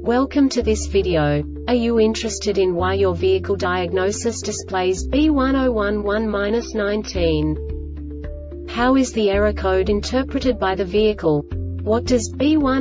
Welcome to this video. Are you interested in why your vehicle diagnosis displays B1011-19? How is the error code interpreted by the vehicle? What does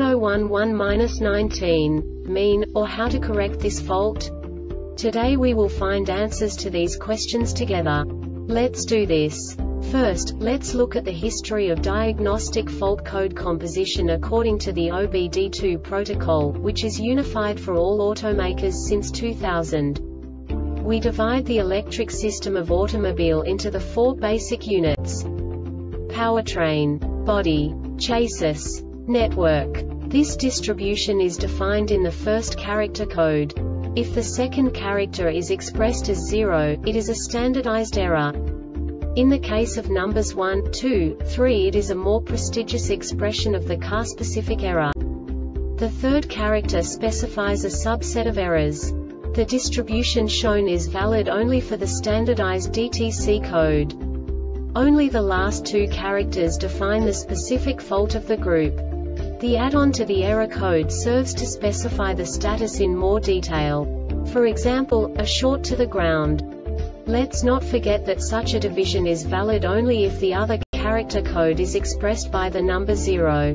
B1011-19 mean, or how to correct this fault? Today we will find answers to these questions together. Let's do this. First, let's look at the history of diagnostic fault code composition according to the OBD2 protocol, which is unified for all automakers since 2000. We divide the electric system of automobile into the four basic units: powertrain, body, chassis, network. This distribution is defined in the first character code. If the second character is expressed as 0, it is a standardized error. In the case of numbers 1, 2, 3, it is a more prestigious expression of the car-specific error. The third character specifies a subset of errors. The distribution shown is valid only for the standardized DTC code. Only the last two characters define the specific fault of the group. The add-on to the error code serves to specify the status in more detail. For example, a short to the ground. Let's not forget that such a division is valid only if the other character code is expressed by the number 0.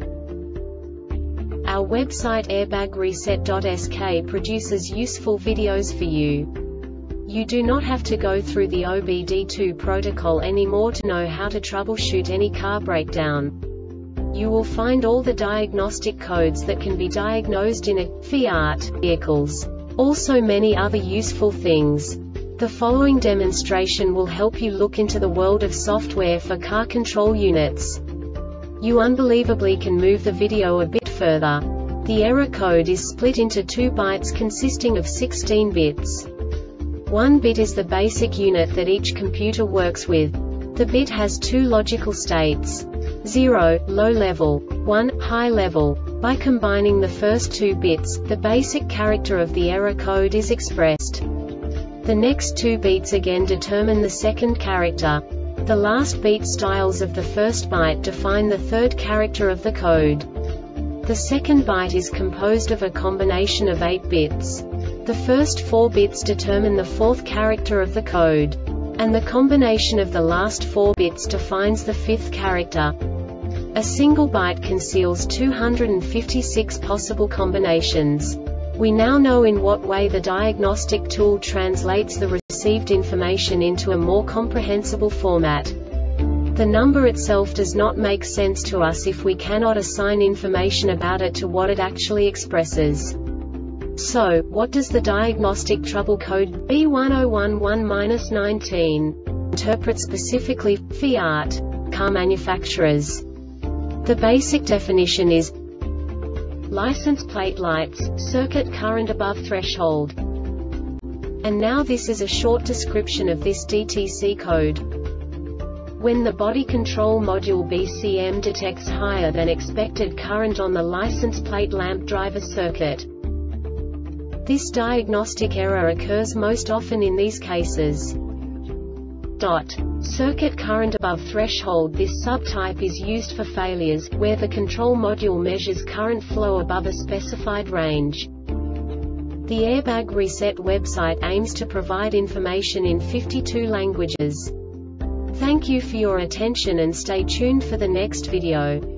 Our website airbagreset.sk produces useful videos for you. You do not have to go through the OBD2 protocol anymore to know how to troubleshoot any car breakdown. You will find all the diagnostic codes that can be diagnosed in a Fiat vehicles. Also many other useful things. The following demonstration will help you look into the world of software for car control units. You unbelievably can move the video a bit further. The error code is split into 2 bytes consisting of 16 bits. 1 bit is the basic unit that each computer works with. The bit has 2 logical states: 0, low level, 1, high level. By combining the first 2 bits, the basic character of the error code is expressed. The next 2 beats again determine the second character. The last beat styles of the first byte define the third character of the code. The second byte is composed of a combination of 8 bits. The first 4 bits determine the fourth character of the code. And the combination of the last 4 bits defines the fifth character. A single byte conceals 256 possible combinations. We now know in what way the diagnostic tool translates the received information into a more comprehensible format. The number itself does not make sense to us if we cannot assign information about it to what it actually expresses. So, what does the diagnostic trouble code B1011-19 interpret specifically for Fiat car manufacturers? The basic definition is license plate lights, circuit current above threshold. And now this is a short description of this DTC code. When the body control module BCM detects higher than expected current on the license plate lamp driver circuit. This diagnostic error occurs most often in these cases. Circuit current above threshold. This subtype is used for failures, where the control module measures current flow above a specified range. The Airbag Reset website aims to provide information in 52 languages. Thank you for your attention and stay tuned for the next video.